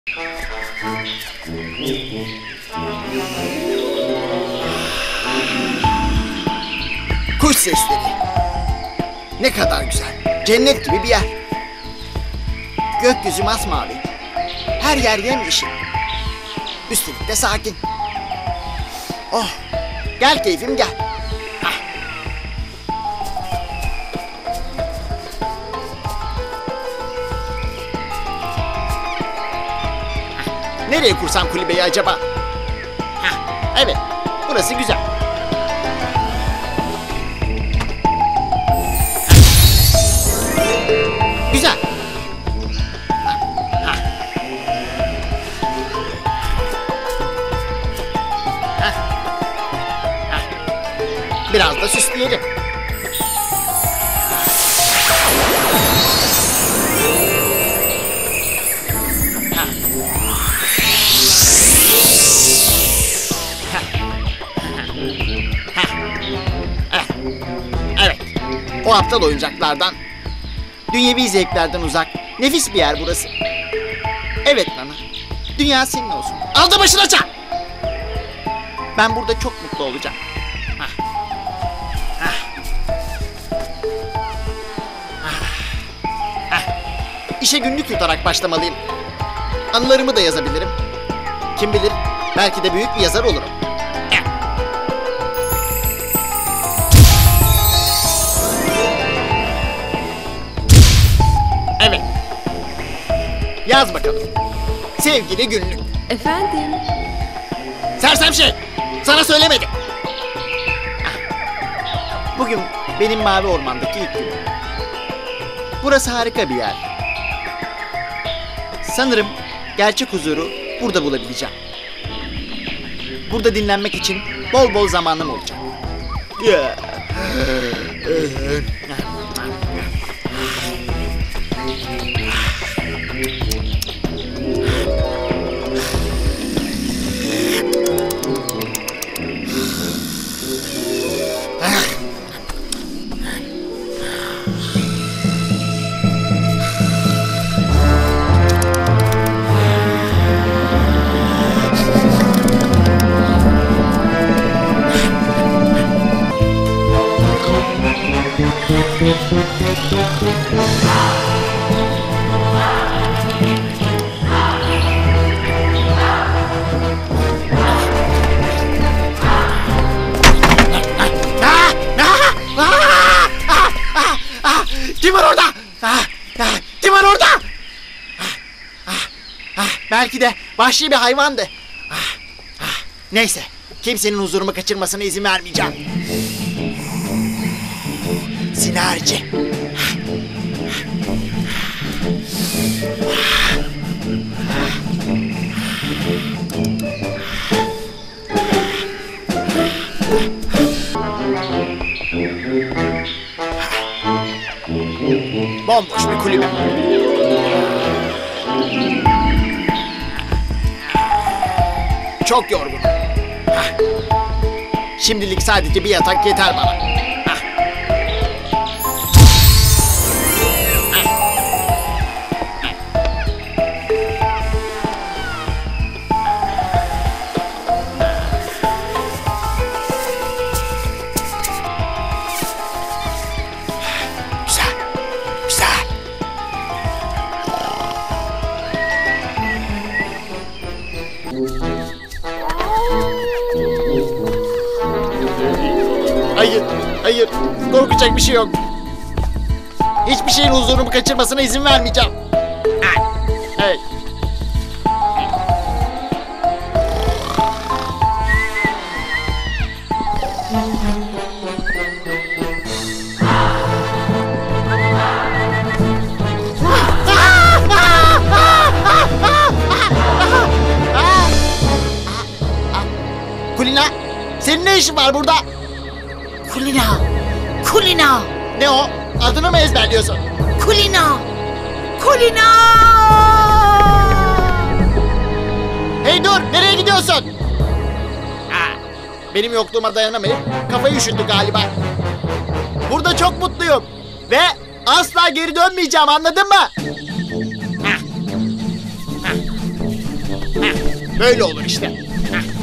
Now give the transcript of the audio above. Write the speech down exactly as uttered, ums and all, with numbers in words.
Kuş sesleri. Ne kadar güzel. Cennet gibi bir yer. Gökyüzü masmavi. Her yer yemyeşil. Üstelik de sakin. Oh, gel keyfim gel. Hah. Nereye kursam kulübeyi acaba? Hah, evet, burası güzel. Güzel. Hah, hah. Hah. Biraz da süsleyelim. Evet, o aptal oyuncaklardan, dünyevi zevklerden uzak, nefis bir yer burası. Evet Nana, dünya senin olsun. Al da başına çal. Ben burada çok mutlu olacağım. Hah. Hah. Hah. Hah. İşe günlük tutarak başlamalıyım. Anılarımı da yazabilirim. Kim bilir, belki de büyük bir yazar olurum. Evet. Yaz bakalım. Sevgili günlük. Efendim? Sersem şey! Sana söylemedim. Bugün benim mavi ormandaki ilk günüm. Burası harika bir yer. Sanırım gerçek huzuru burada bulabileceğim. Burada dinlenmek için bol bol zamanım olacak. Kim var orada? Ah, ah, kim var orada? Ah, ah, ah, belki de vahşi bir hayvandı. Ah, ah, neyse, kimsenin huzurumu kaçırmasına izin vermeyeceğim. Sinerci. Bomboş bir kulübe. Çok yorgunum. Hah. Şimdilik sadece bir yatak yeter bana. Hah. Güzel, güzel. Hayır, hayır. Korkacak bir şey yok. Hiçbir şeyin huzurumu kaçırmasına izin vermeyeceğim. Ha, evet. Kulina, senin ne işin var burada? Kulina! Kulina! Ne o? Adını mı ezberliyorsun? Kulina! Kulina! Hey dur, nereye gidiyorsun? Ha, benim yokluğuma dayanamayıp kafayı üşüttü galiba. Burada çok mutluyum ve asla geri dönmeyeceğim, anladın mı? Ha. Ha. Böyle olur işte. Heh.